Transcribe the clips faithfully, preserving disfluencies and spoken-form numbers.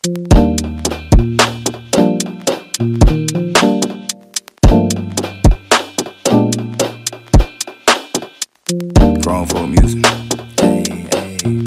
Grown folk music. Hey, hey.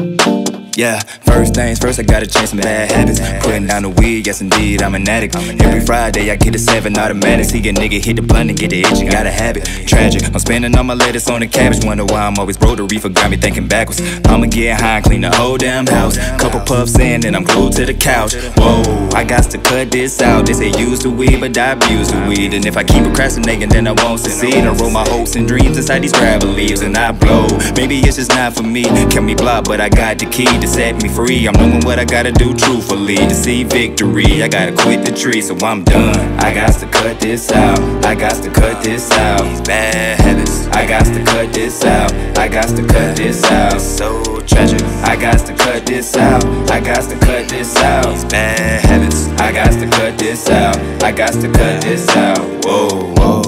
Yeah, first things first, I gotta change some bad habits. Putting down the weed, yes indeed, I'm an addict. Every Friday I get a seven automatic. See a nigga hit the blunt and get the itch, you gotta have it. Tragic, I'm spending all my latest on the cabbage. Wonder why I'm always broke, the reefer got me thinking backwards. I'ma get high and clean the whole damn house. Couple puffs in and I'm glued to the couch. Whoa, I got to cut this out. They say use the weed, but I abuse the weed. And if I keep procrastinating, then I won't succeed. I roll my hopes and dreams inside these gravel leaves and I blow. Maybe it's just not for me. Kept me blocked, but I got the key to set me free. I'm knowing what I gotta do truthfully to see victory. I gotta quit the tree, so I'm done. I got to cut this out. I got to cut this out. These bad habits. I got to cut this out. I got to cut this out. So tragic. I got to cut this out. I got to cut this out. These bad habits. I got to cut this out. I got to cut this out. Whoa, whoa.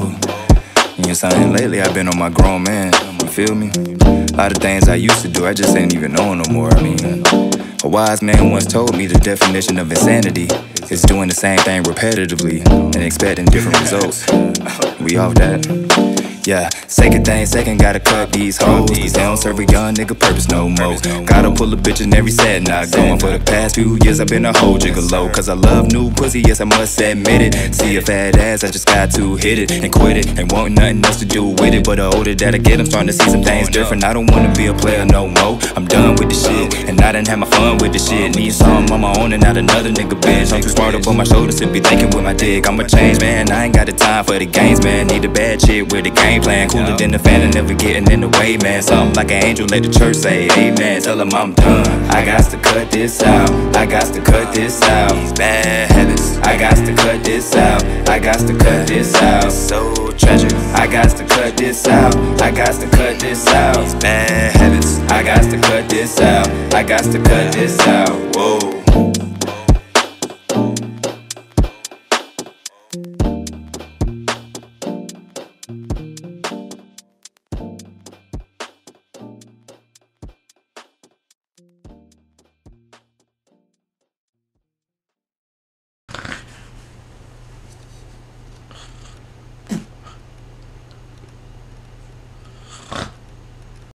You know something? Lately I've been on my grown man. You feel me? A lot of things I used to do, I just ain't even know no more. I mean, a wise man once told me the definition of insanity is doing the same thing repetitively and expecting different results. We off that. Yeah, second thing, second gotta cut these hoes, cause they don't serve a young nigga purpose no more. Gotta pull a bitch in every set, not going. For the past few years I've been a whole gigolo, cause I love new pussy, yes I must admit it. See a fat ass, I just got to hit it and quit it. Ain't want nothing else to do with it, but the older that I get I'm starting to see some things different. I don't wanna be a player no more, I'm done with the shit. And I done had my fun with the shit. Need something on my own and not another nigga bitch. I'm too smart up on my shoulders to be thinking with my dick. I'm a change man, I ain't got the time for the games man. Need a bad shit with the game plan. Cooler than the fan and never getting in the way, man. Something like an angel, let the church say amen. Tell them I'm done. I got to cut this out. I got to cut this out. These bad habits. I got to cut this out. I got to cut this out. So tragic. I got to cut this out. I got to cut this out. These bad habits. I got to cut this out. I got to cut this out. Whoa.